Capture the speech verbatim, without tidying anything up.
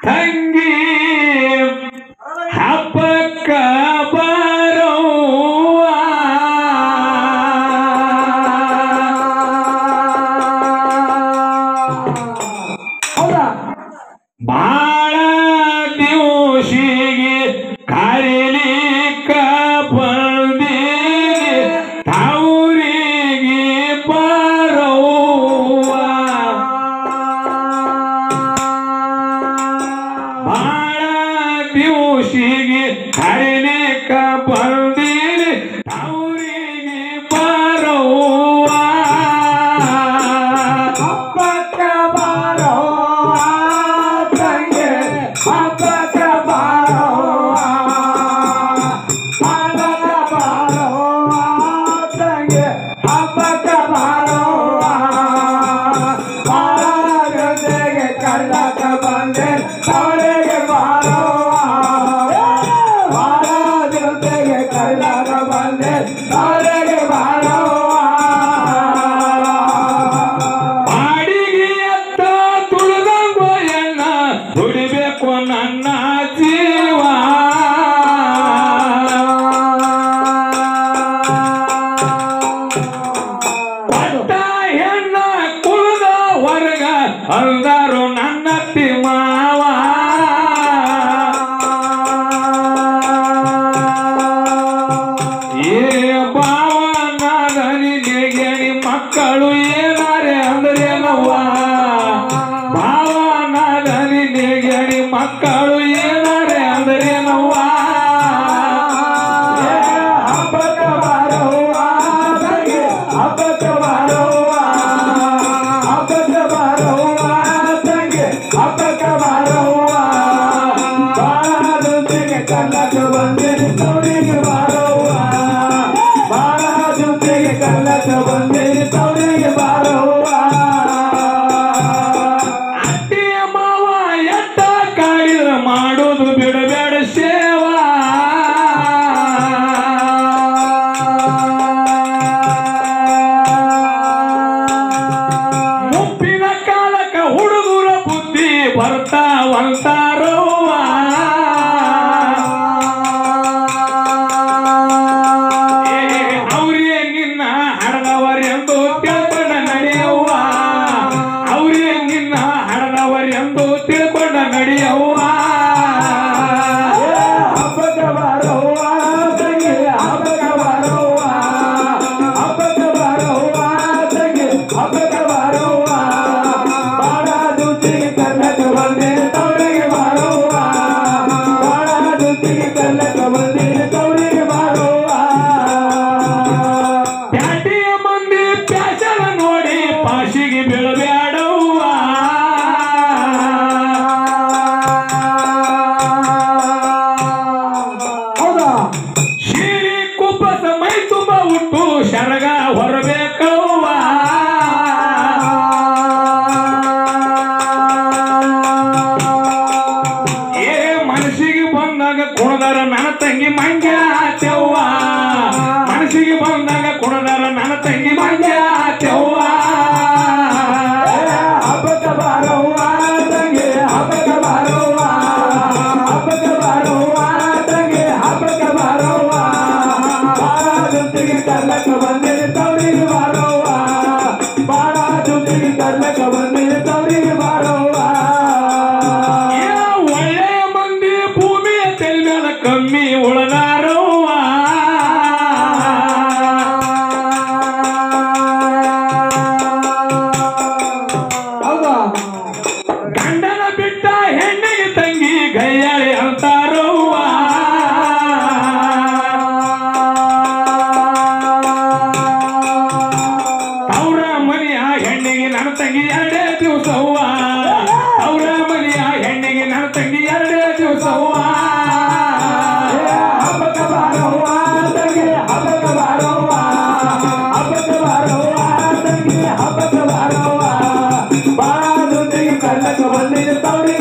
ತಂಗಿ ಹಬ್ಬಕ್ಕ ಬರುವ ಬಾಳ ದಿವಸಿಗೆ ಕರೀಲಿಕ್ಕ ಬಂದಿಗೆ ತವರಿಗೆ ಬರುವ ಬಾಳ ದಿವಸಿಗೆ ಕರೀಲಿಕ್ಕ ಬಂದಿಗೆ ತವರಿಗೆ ಬರುವ ಹಬ್ಬಕ್ಕ ಬರುವ ತಂಗಿ ಹಬ್ಬಕ್ಕ ಬರುವ ಹಬ್ಬಕ್ಕ ಬರುವ ತಂಗಿ ಹಬ್ಬಕ್ಕ ಬರುವ ಬಾಳ ಜೊತೆಗೆ ಕಳ್ಳಕ ಬಂದೆ ತವರಿಗೆ ಬರುವ ಬಾಳ ಜೊತೆಗೆ ಕಳ್ಳಕ ಬಂದೆ ತವರಿಗೆ ಬರುವ ಬಾಡಿಗೆ ಎತ್ತ ತುಳಿದಂಗೋ ಎಣ್ಣ ದುಡಿಬೇಕು ನನ್ನ ಜೀವ ಪಟ್ಟ ಹೆಣ್ಣ ಕುಳಿದ ಹೊರಗ ಅಂದರು ನನ್ನತ್ತಿ ಮಾವ ಏ ಬಾವನ ಗಣಿ ಮಕ್ಕಳು ಏನಾರೆ ಅಂದ್ರೇನವ್ವ ಭಾವನ ಗಣಿ ಮಕ್ಕಳು ಏನಾರೆ ಅಂದ್ರೇನವ್ವ ಹಬ್ಬಕ್ಕ ಬರುವ ತಂಗಿ ಹಬ್ಬಕ್ಕ ಬರುವ ಹಬ್ಬಕ್ಕ ಬರುವ ತಂಗಿ ಹಬ್ಬಕ್ಕ ಬರುವ ಬಾಳ ಜೊತೆಗೆ ಕಳ್ಳಕ ಬಂದಿರಿ ತವರಿಗೆ ಬರುವ ಬಾಳ ಜೊತೆಗೆ ಕಳ್ಳಕ ಬಂದಿರಿ ತವರಿಗೆ ಬರುವ ಅತ್ತಿಯ ಮಾವ ಎಟ್ಟ ಕಾಡಿದ ಮಾಡೋದು ಬಿಡಬೇಡ ಸೇವಾ ಮುಪ್ಪಿನ ಕಾಲಕ್ಕ ಹುಡುಗರ ಬುದ್ಧಿ ಬರ್ತಾವಂತಾರವ್ವ ಅವ್ರಿಗೆ ನಿನ್ನ ಹಡದವರೆಂದು ತಿಳ್ಕೊಂಡ ನಡೆಯವ್ವ ಅವ್ರಿಗೆ ನಿನ್ನ ಹಡದವರೆಂದು ತಿಳ್ಕೊಂಡ ನಡೆಯವ್ವ ಹಬ್ಬಕ್ಕ ಬರುವ ತಂಗಿ ಹಬ್ಬಕ್ಕ ಬರುವ ಹಬ್ಬಕ್ಕ ಬರುವ ತಂಗಿ ಹಬ್ಬಕ್ಕ ಬರುವ ಬಾಳ ಜೊತೆಗೆ ಕರ್ನಾಟಕ ಬಂದೆ ತವರಿಗೆ ಬರುವ ಬಾಳ ಜೊತೆಗೆ ಕರ್ನಾಟಕ ಬಂದೆ ತವರಿಗೆ ಬರುವ ಪ್ಯಾಟಿಯ ಮಂದಿ ಪ್ಯಾಸಲ ನೋಡಿ ಪಾಶಿಗೆ ಬೀಳಬೇಡವ್ವ ಹೌದಾ ಶೀರಿ ಕುಪ್ಪಸ ಮೈ ತುಂಬ ಉಟ್ಟು ಶರಗ ಹೊರಬೇಕವ್ವ ಏ ಮನಸ್ಸಿಗೆ ಬಂದಾಗ ಕುಣದಾರ ನನ್ನ ತಂಗಿ ಮಂಗ್ಯ ಆಚವ್ವ ಮನಸ್ಸಿಗೆ ಬಂದಾಗ ಕುಣದಾರ ನನ್ನ ತಂಗಿ ಮಂಗ್ಯ ಆಚವ್ವ ಹಬ್ಬಕ್ಕ ಬರುವ ತಂಗಿ ಹಬ್ಬಕ್ಕ ಬರುವ ಹಬ್ಬಕ್ಕ ಬರುವ ತಂಗಿ ಹಬ್ಬಕ್ಕ ಬರುವ ಬಾಳ ಜೊತೆಗೆ ಕರ್ಲಕ ಬಂದಿರಿ ತವರಿಗೆ ಬರುವ ಬಾಳ ಜೊತೆಗೆ ಕರ್ಲಕ ಬಂದಿರಿ ತವರಿಗೆ ಬರುವ ಒಳ್ಳೆಯ ಮಂದಿ ಭೂಮಿಯ ತೆಲಿ ಮೇಲೆ ಕಮ್ಮಿ ಉಳದಾರವ್ವ ಹೌದಾ ಗಂಡನ ಬಿಟ್ಟ ಹೆಣ್ಣಿಗೆ ತಂಗಿ ಗೈಯಾಳಿ ಅಂತಾರವ್ವ ಅವ್ರ ಮನೆಯ ಹೆಣ್ಣಿಗೆ ನನ್ನ ತಂಗಿ ಎರಡೇ ದಿವಸವ್ವ ಅವ್ರ ಮನೆಯ ಹೆಣ್ಣಿಗೆ ನನ್ನ ತಂಗಿ ಎರಡೇ ದಿವಸವ್ವ ಹಬ್ಬಕ್ಕ ಬರುವ ತಂಗಿ ಹಬ್ಬಕ್ಕ ಬರುವ ಹಬ್ಬಕ್ಕ ಬರುವ ತಂಗಿ ಹಬ್ಬಕ್ಕ ಬರುವ ಬಾಳ ಜೊತೆಗೆ ಕಳ್ಳಕ ಬಂದಿದೆ ತವರಿಗೆ